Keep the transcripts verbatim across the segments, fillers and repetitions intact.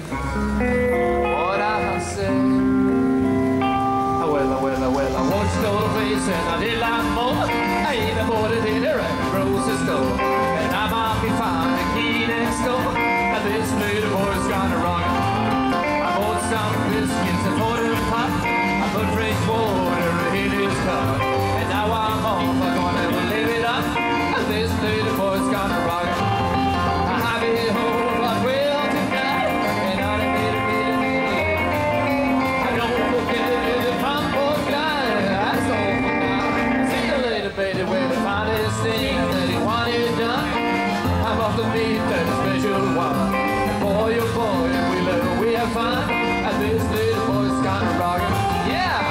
what I said. Well, well, well, I watched your face and I did like more. I even bought it in a grocery store. And I might be fine and key next door. And this little boy's gonna rock it. I bought some biscuits and poured in a pot. I put fresh water in his cup. And now I'm off, I'm gonna live it up. And this little boy's gonna rock it. I'll be home, but will tonight. And I didn't need a minute, minute later. I don't forget the front porch light. That's all for now. See you later, baby, when the finest thing that he wanted done. I'm off to meet that special one. And boy, oh boy, we live, we have fun. And this little boy's gonna rock it. Yeah!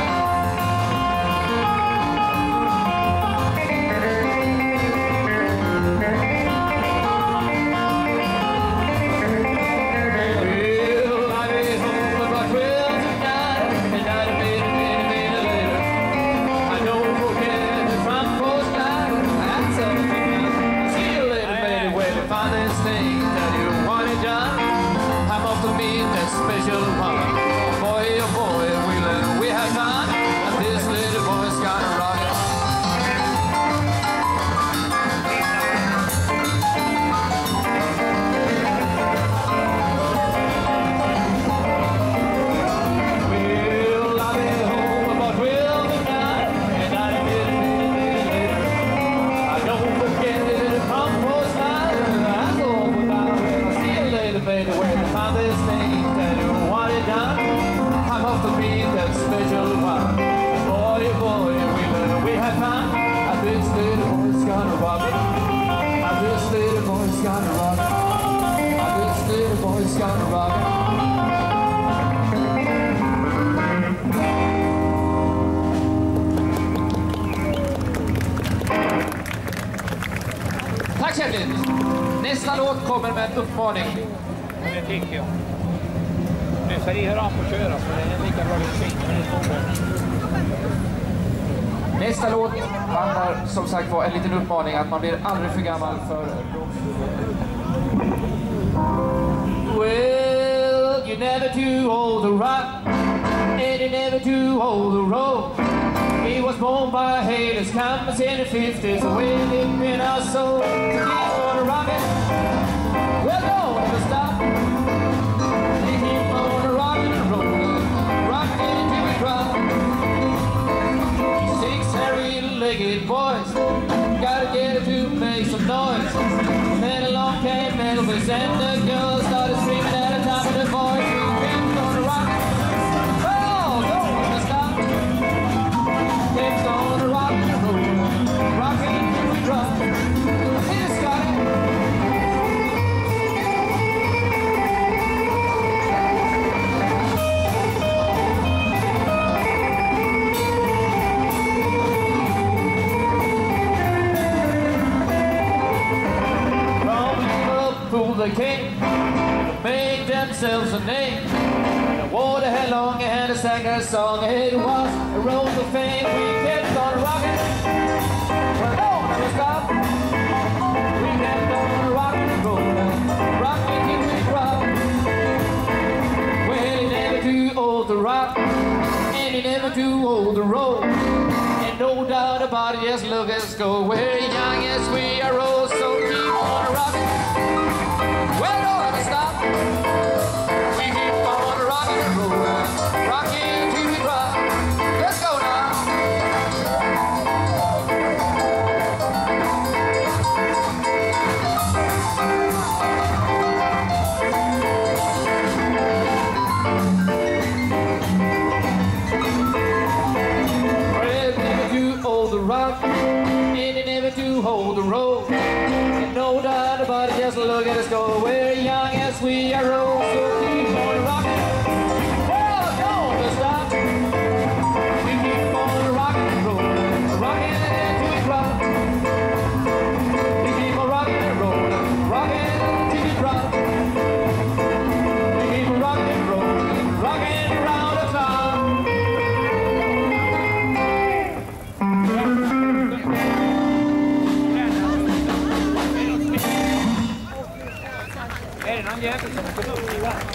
Special one. Boy, oh boy, we live, we have fun. And this little boy's gonna rock it. Well, I'll be home about twelve tonight. And I did it later. I don't forget the front porch light. I'm over now. I'll see you later, baby, where to find this thing. I'm off to meet that special one. Boy, oh boy, we live, we have fun. And this little boy's gonna rock it. And this little boy's gonna rock it. And this little boy's gonna rock it. Tack så hjärtligt. Nästa låt kommer med en uppmaning. Det tycker jag. Nu ska det höra på att köra, så det är lika bra att Nästa låt handlar som sagt var en liten uppmaning att man blir aldrig för gammal för well, you're never too old to rock, and you're never too old to roll. He was born by haters, comes in the fifties, so we live in our soul to keep on rocking. Well, don't ever stop. Legged boys, gotta get it to make some noise. Then along came Elvis and the girls started screaming at the top of their voice. We kept on rocking, oh, don't wanna stop. Kept on rocking and rolling, rocking till we drop. Hit it, Scotty. They came to make themselves a name. And wore the hair long and sang a song. It was a road to fame. We kept on rocking. Well, don't ever stop. We kept on rocking and rolling, rocking till we drop. Well, you're never too old to rock, and you're never too old to roll. And no doubt about it, just look at us go. We're young as we are old, so keep on rocking. Well, don't ever stop. We keep on rocking and rolling, rocking till we drop. Let's go now. Well, never too old to rock, and you're never too old to roll. And no doubt about it, just look at us go. We're young as we are old, so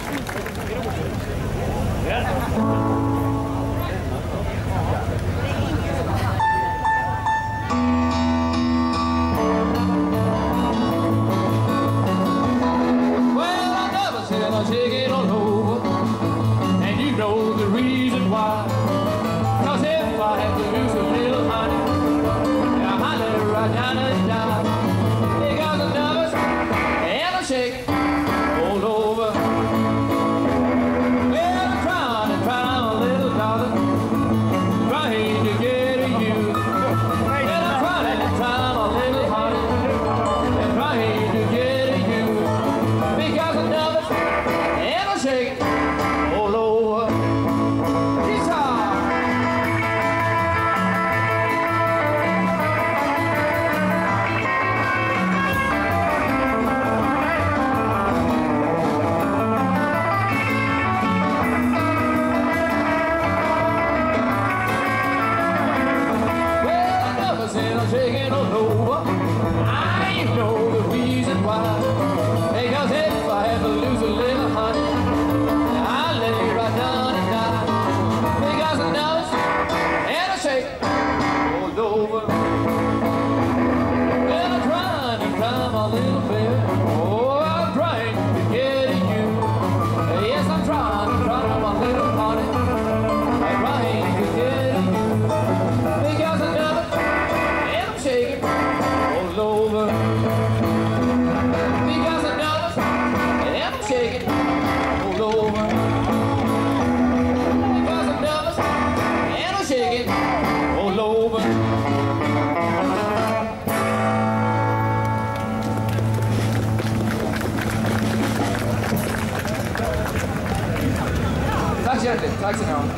Tack så mycket.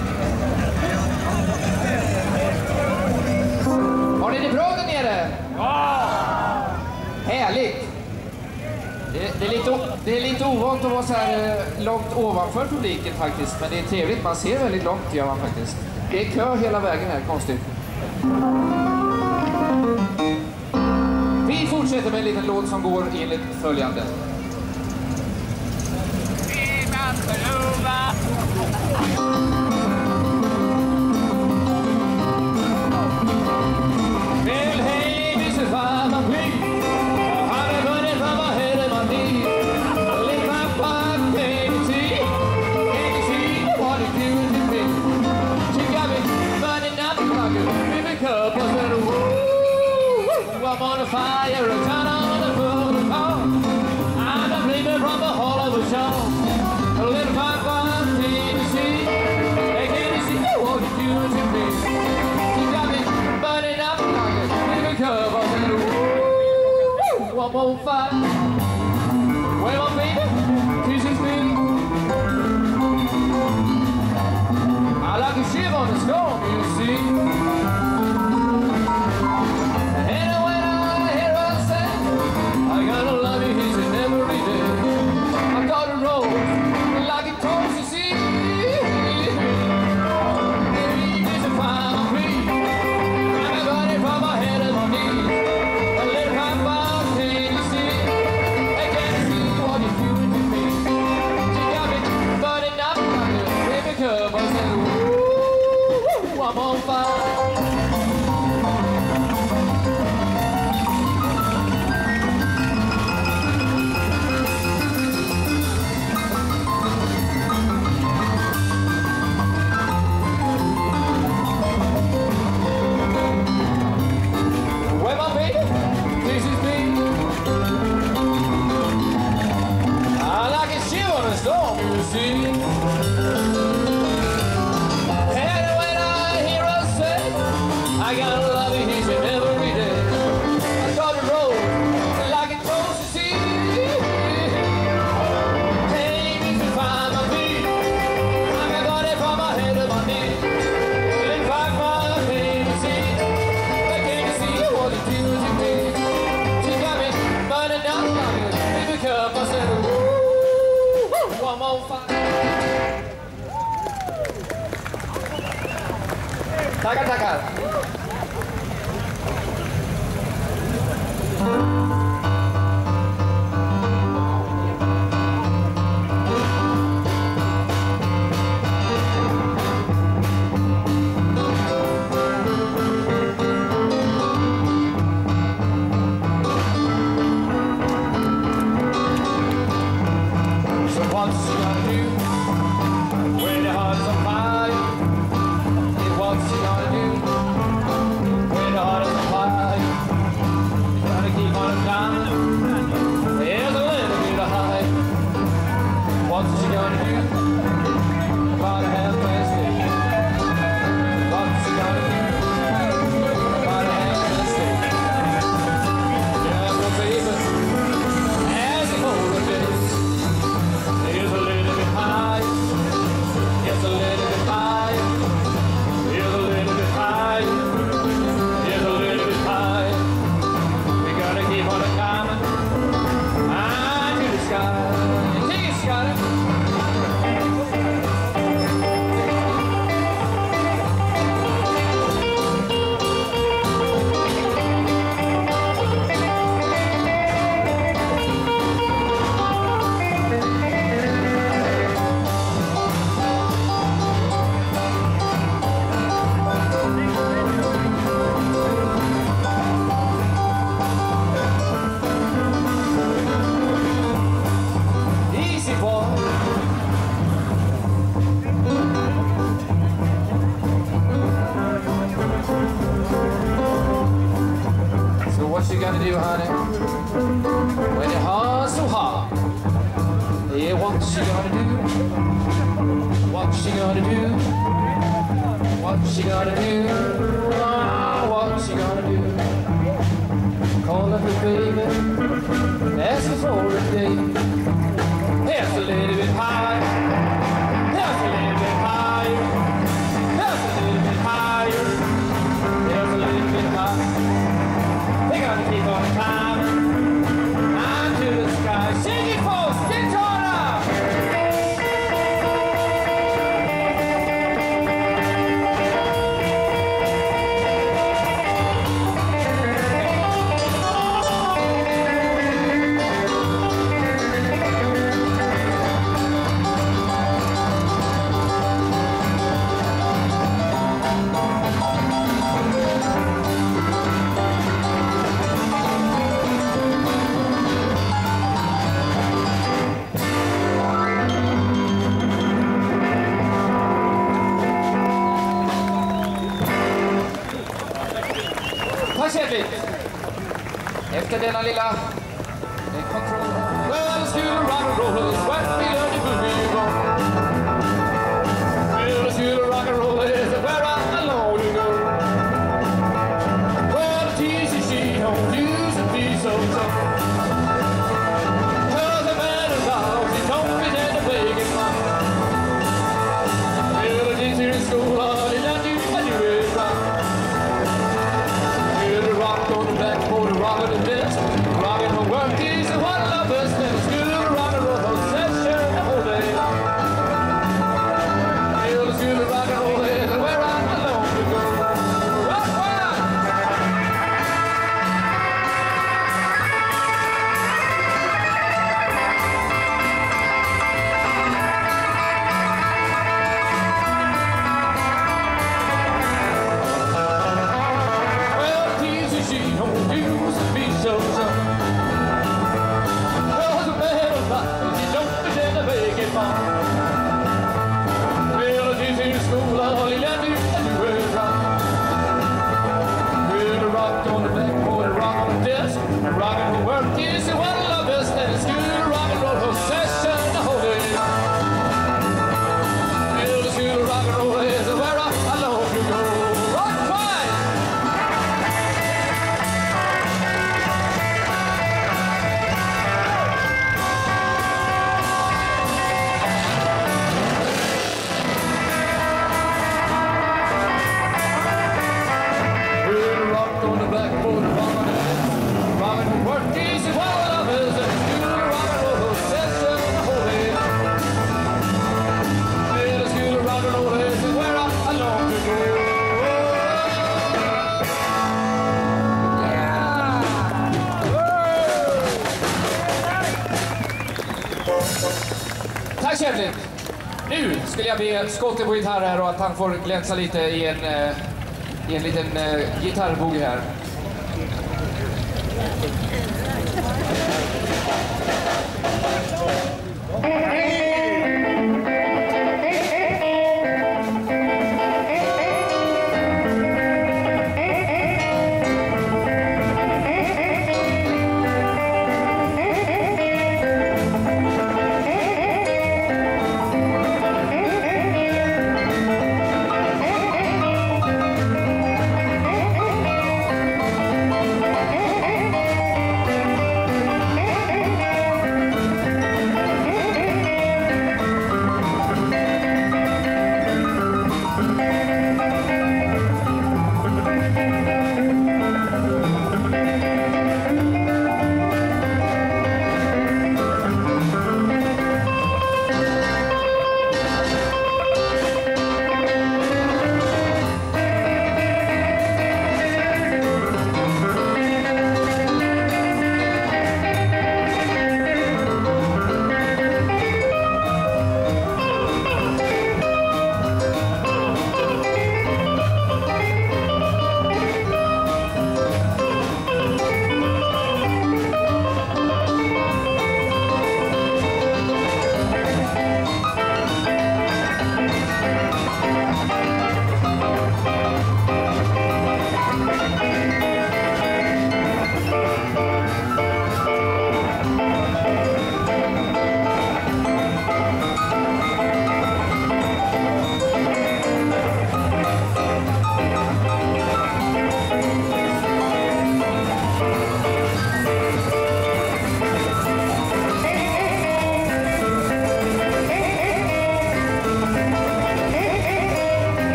Har ni det bra där nere? Ja! Härligt! Det, det, är lite, det är lite ovant att vara så här långt ovanför publiken faktiskt. Men det är trevligt, man ser väldigt långt gör man faktiskt. Det är kö hela vägen här, konstigt. Vi fortsätter med en liten låt som går enligt följande. Well, hey, this is why my plea. I've been running from my head and my knees. Live my fun, can't you see? Can't you see what it's doing to me? She got me running out the pocket, ripping cup, I said, woo, I'm on a fire, a ton on the road of home. I'm a bleeding from the hall of a show. A little fun, fun, can't you see? Hey, can't you see what it's doing to me? She got me running out the pocket, ripping cup, I said, woo, I'm on fire. Well, baby, kisses me. I like a ship on the storm, you see. And when I hear her say, I gotta love you each and every day. I got a rose like it told to see. Maybe this is fine, free. I got it from my head and my knees. A little high five, can you see? I can't see what you're doing to me. She got me burning up like a baby cup. I said, ooh, I'm on fire. Well, my baby, this is me. I like a ship on a storm, you see. And when I hear her say, I gotta love you each and every day. I got a road like it goes to see. Hey, this is fine, my feet. I got it from my head to my knees. In fact, my baby, see. I can't see what it does to me. She got me burning up like a baby cup. I said, ooh, I'm on fire. Tackar, tackar. When your heart is on fire, yeah, what's he gonna do? When your heart is on fire, you gotta keep on climbing. There's a little bit of high. What's he gonna do? About a half past eight. What's he gonna do? About a half past eight. Yeah, well, baby, as the older days, there's a little bit high. It's a little bit high. It's a little bit high. It's a little bit high. We gotta keep on climbing. High to the sky. Take it, Scotty. What you gotta do, honey, when your heart's so hard? Yeah, what you gonna do? What you gonna do? What you gonna do? Oh, what you gonna do? Call up your baby, ask her for a date. Here's a little bit high. Here's a little bit higher. Here's a little bit higher. Here's a little bit higher. We gotta keep on climbing, on to the sky. Sing it, folks, get torn up! Tack så hjärtligt. Efter denna lilla kontroll. Well, let's do the rock and roll. It's what we learn to boogie on. Well, let's do the rock and roll. It's where I alone to go. Well, the T C C don't use the piece of stuff. Cause the man of dogs, he don't pretend to play it fun. Well, the kids here in school, all they don't do, I do it right. On the back for the rock and dance, rockin' the work is what lovers do. It's good to rock and roll session the whole day long. It's good to rock and roll is where I belong to go. Rock wild. She don't use the beat so so. Cause a man of life, he don't pretend to make it fun. Well, she's in school, all he let me do is rock. Well, the rock on the backboard, the rock on the desk, rock and the work is what I love best. And it's good to rock and roll session the whole day long. Well, it's good to rock and roll is where I, I love to go. Rock twice. Tack så hjärtligt. Nu skulle jag be Skotte på gitarr här och att han får glänsa lite i en, i en liten uh, gitarrbog här.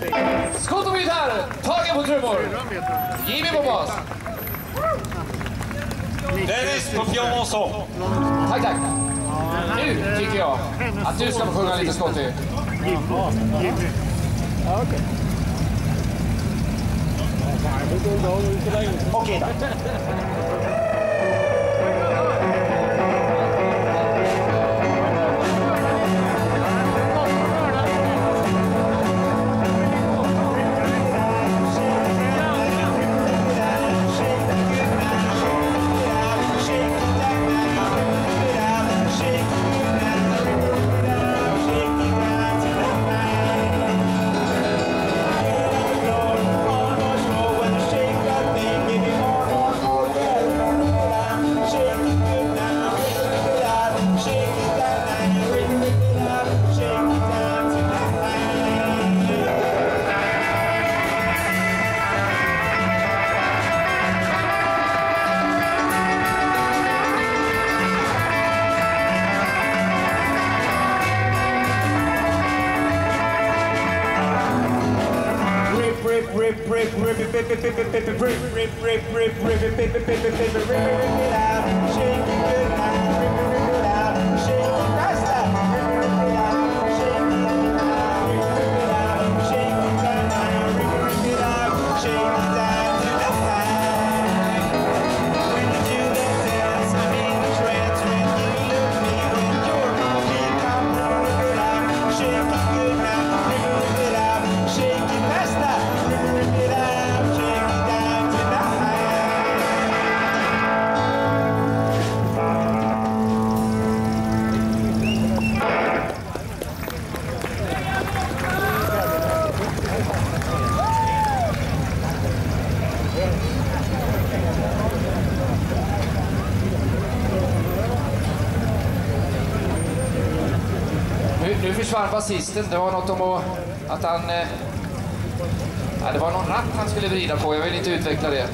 Skoterbyt här, Tage på trummor, Jimmy på bas. Dennis på piano. Tack, tack. Nu tycker jag att du ska få sjunga lite skotter. Okej. Okej då. Rip, rip, rip, rip, rip, rip, rip, rip, rip, rip, rip, rip, rip, rip, rip, rip, rip, rip, rip, rip it out, shake it good now, rip, rip, rip it out, shake it faster, rip, rip, rip it out, shake it now, rip, rip it out, shake it down now, rip, rip it out, shake it down to the high. When you do that dance, I'm in the trance. When you look me, when you're my feet, come rip it out, shake it good now, rip, rip it out, shake it faster. Nu, nu försvann basisten. Det var något om att, att han... Eh, ja, det var någon ratt han skulle vrida på. Jag vill inte utveckla det.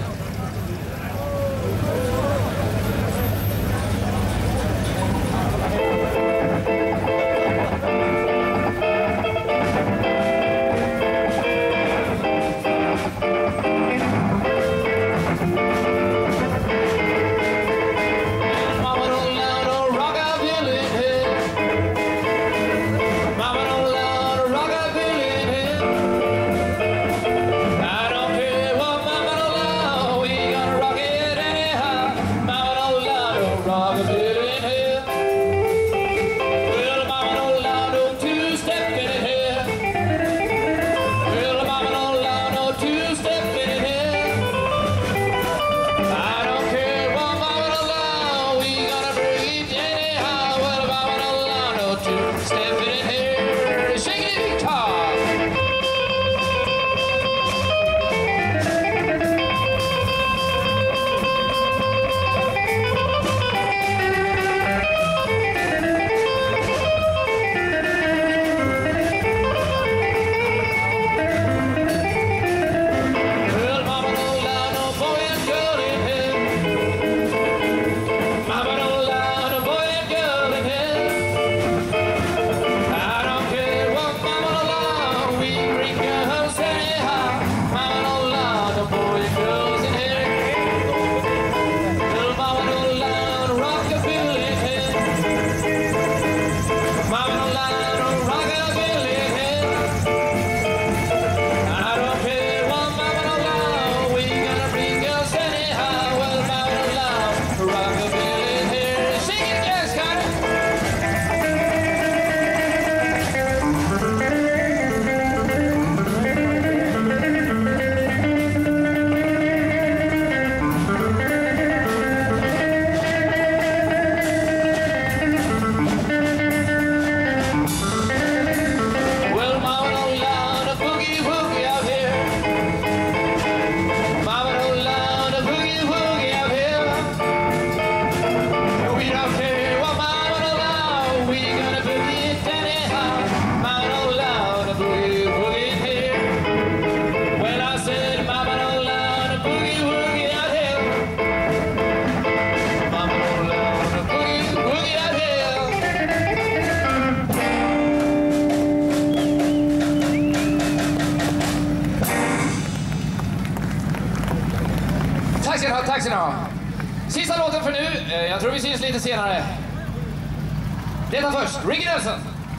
ska ni ha. Sista låten för nu. Jag tror vi syns lite senare. Detta först. Ricky Nelson.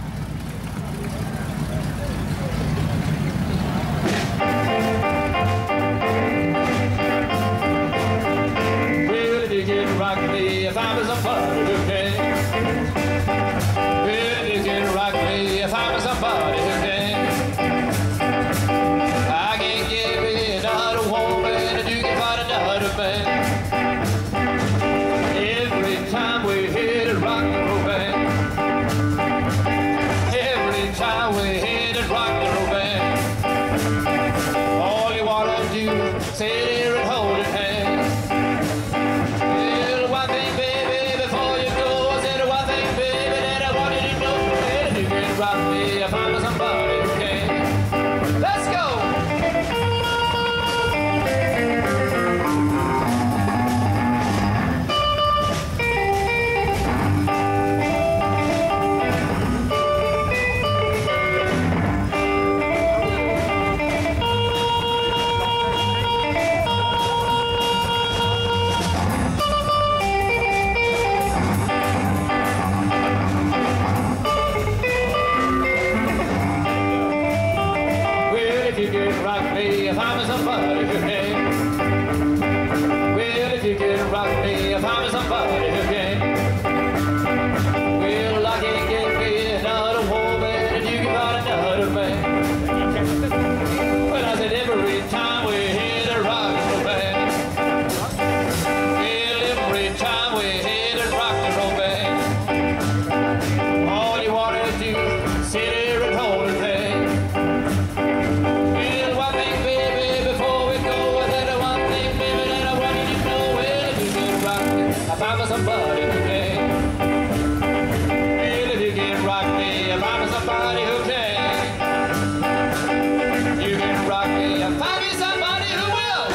Well, if you can rock me if I was somebody who can. Well, if you can rock me if I was somebody who can. I can't get me another woman and you can find another man. Every time we hit a rock and roll band. Every time we hit a rock and roll band. All you wanna do, sit here and hold your hand. Well, one thing, baby, before you go, I said one thing, baby, that I want you to know. Well, you can rock me if I'm somebody who can. Let's go! If I'm somebody who can. Well, if you can rock me, if I'm somebody who can. Well, I can't get me another woman, and you can find another man. Well, I said every time we hit a rock and roll band. Well, every time we hit a rock and roll band. All you want to do, sit here and hold his hand. If I'm somebody who can. Well, if you can rock me, if I'm somebody who can. You can rock me, if I'm somebody who will.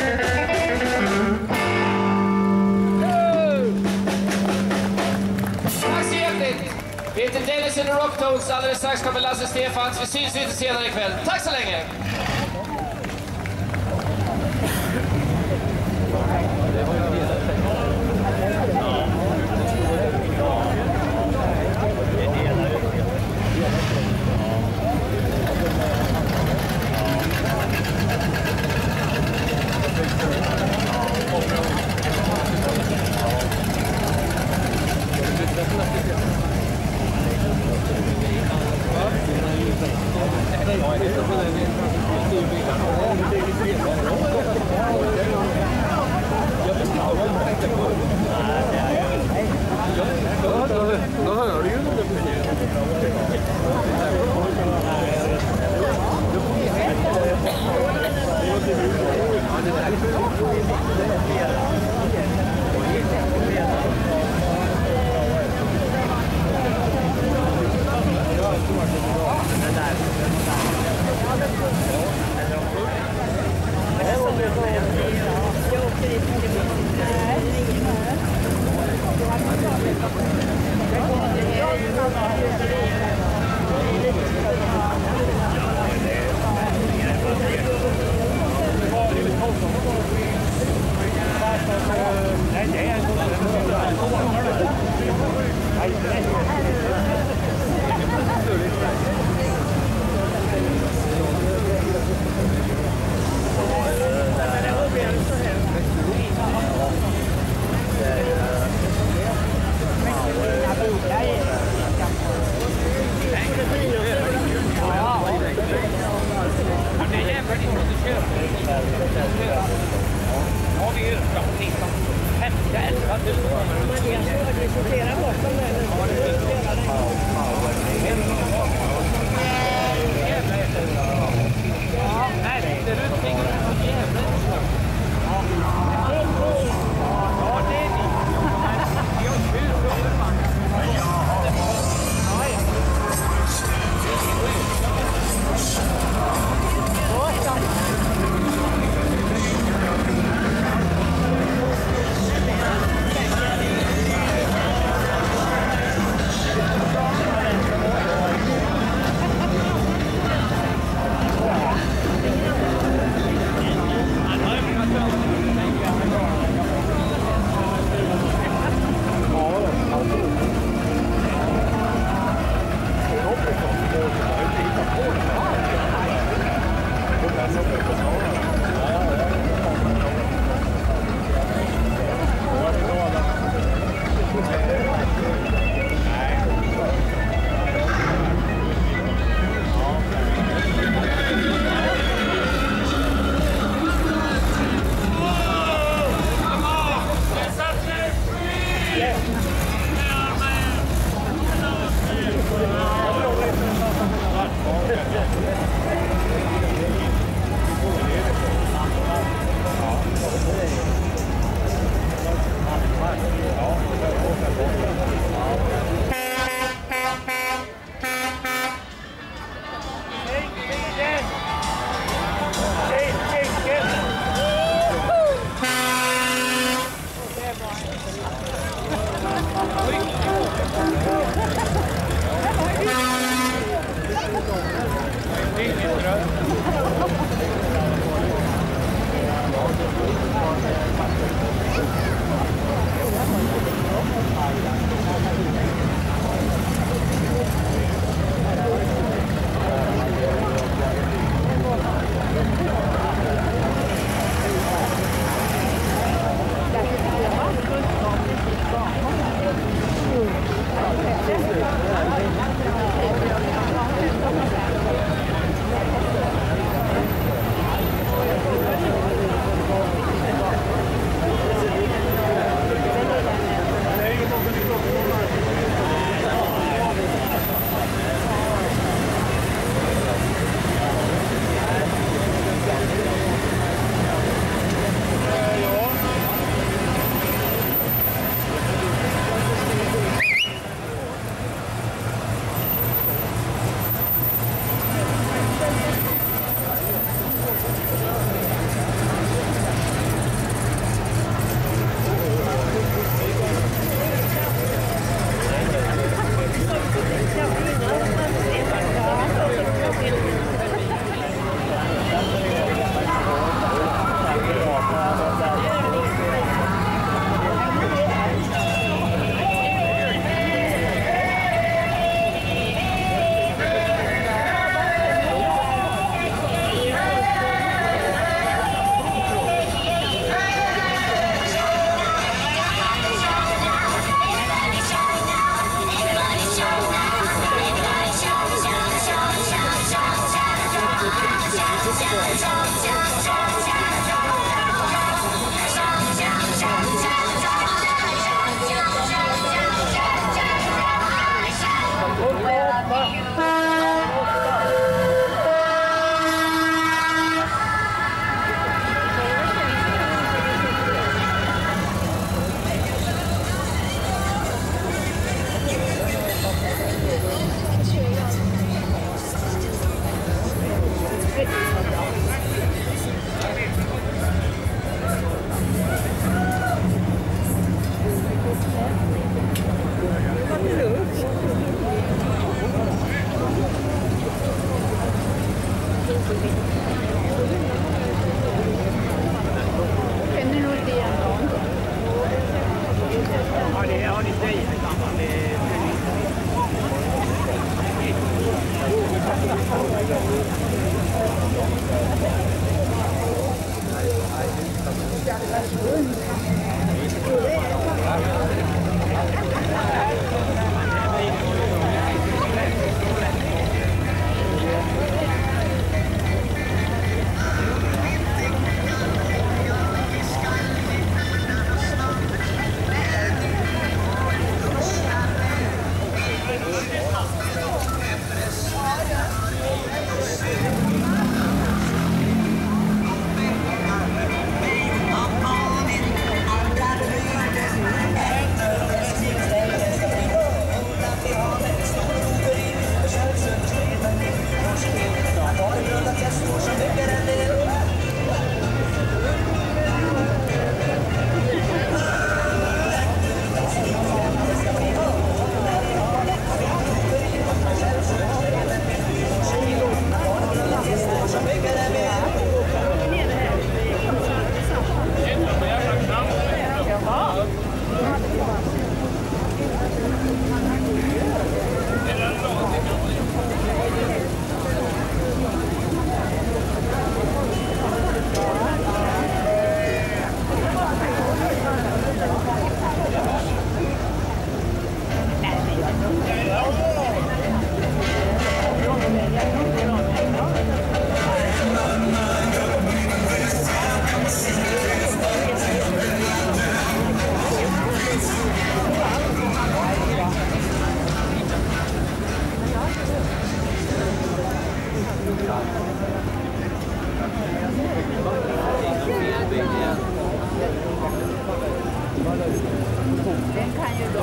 Tack så hjärtligt. Vi heter Dennis and the Rocktoads. Alldeles strax kommer Lasse Stefans. Vi syns lite senare ikväll. Tack så länge.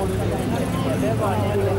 Det var en